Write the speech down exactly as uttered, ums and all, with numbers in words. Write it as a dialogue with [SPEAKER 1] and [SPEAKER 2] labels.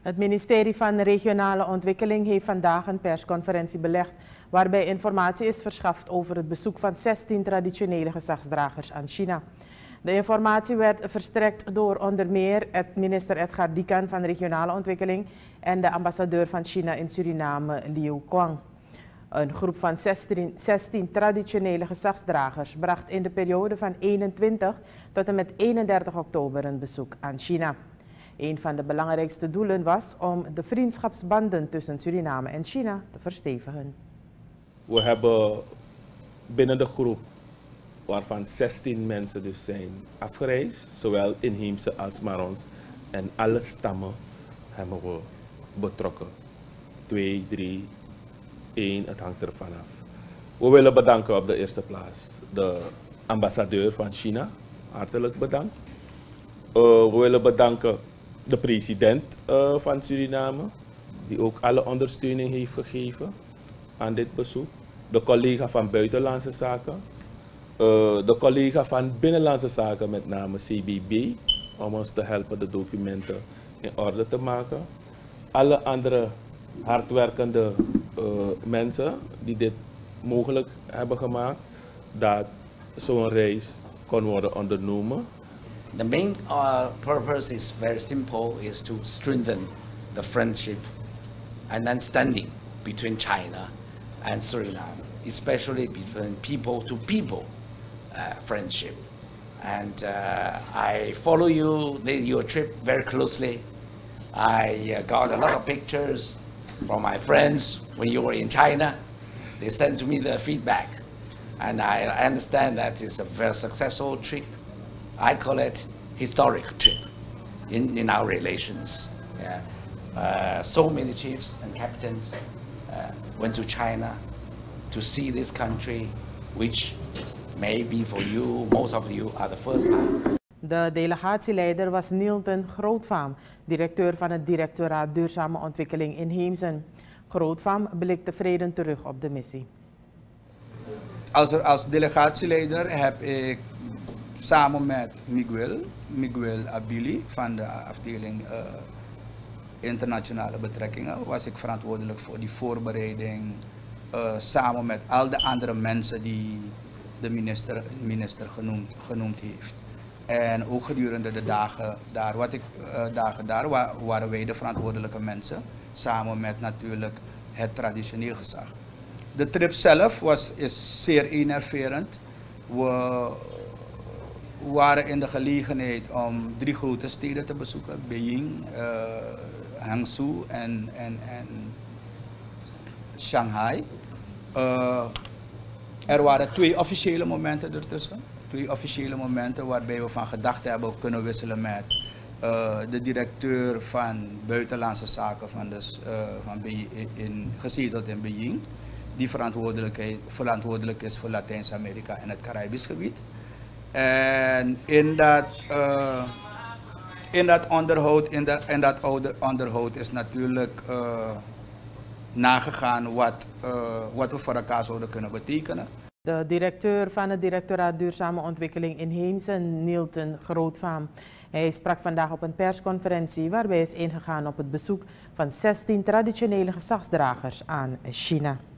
[SPEAKER 1] Het ministerie van Regionale Ontwikkeling heeft vandaag een persconferentie belegd waarbij informatie is verschaft over het bezoek van zestien traditionele gezagsdragers aan China. De informatie werd verstrekt door onder meer het minister Edgar Dikan van Regionale Ontwikkeling en de ambassadeur van China in Suriname, Liu Quang. Een groep van zestien traditionele gezagsdragers bracht in de periode van eenentwintig tot en met eenendertig oktober een bezoek aan China. Een van de belangrijkste doelen was om de vriendschapsbanden tussen Suriname en China te verstevigen.
[SPEAKER 2] We hebben binnen de groep, waarvan zestien mensen dus zijn afgereisd, zowel inheemse als Marons, en alle stammen hebben we betrokken. Twee, drie, één, het hangt ervan af. We willen bedanken op de eerste plaats de ambassadeur van China, hartelijk bedankt. Uh, we willen bedanken de president uh, van Suriname, die ook alle ondersteuning heeft gegeven aan dit bezoek. De collega van Buitenlandse Zaken, uh, de collega van Binnenlandse Zaken, met name C B B, om ons te helpen de documenten in orde te maken. Alle andere hardwerkende uh, mensen die dit mogelijk hebben gemaakt, dat zo'n reis kon worden ondernomen.
[SPEAKER 3] The main uh, purpose is very simple, is to strengthen the friendship and understanding between China and Suriname, especially between people to people uh, friendship. And uh, I follow you, the, your trip very closely. I uh, got a lot of pictures from my friends when you were in China. They sent to me the feedback. And I understand that it's a very successful trip. I call it historic trip in, in our relations. Yeah. Uh, so many chiefs and captains uh, went to China to see this country, which maybe for you, most of you, are the first time.
[SPEAKER 1] De delegatieleider was Nielten Grootvaam, directeur van het Directoraat Duurzame Ontwikkeling in Heemsen. Grootvaam blikt tevreden terug op de missie.
[SPEAKER 4] Als, als delegatieleider heb ik samen met Miguel, Miguel Abili van de afdeling uh, internationale betrekkingen, was ik verantwoordelijk voor die voorbereiding, uh, samen met al de andere mensen die de minister, minister genoemd, genoemd heeft. En ook gedurende de dagen daar, wat ik, uh, dagen daar wa waren wij de verantwoordelijke mensen, samen met natuurlijk het traditioneel gezag. De trip zelf was, is zeer enerverend. We waren in de gelegenheid om drie grote steden te bezoeken, Beijing, uh, Hangzhou en, en, en Shanghai. Uh, er waren twee officiële momenten ertussen. Twee officiële momenten waarbij we van gedachten hebben kunnen wisselen met uh, de directeur van Buitenlandse Zaken van, dus, uh, van in, gezeteld in Beijing, die verantwoordelijk is voor Latijns-Amerika en het Caribisch gebied. En in dat, uh, in dat onderhoud, in dat, in dat onderhoud is natuurlijk uh, nagegaan wat, uh, wat we voor elkaar zouden kunnen betekenen.
[SPEAKER 1] De directeur van het Directoraat Duurzame Ontwikkeling in Heemsen, Nielten Grootvaam. Hij sprak vandaag op een persconferentie waarbij is ingegaan op het bezoek van zestien traditionele gezagsdragers aan China.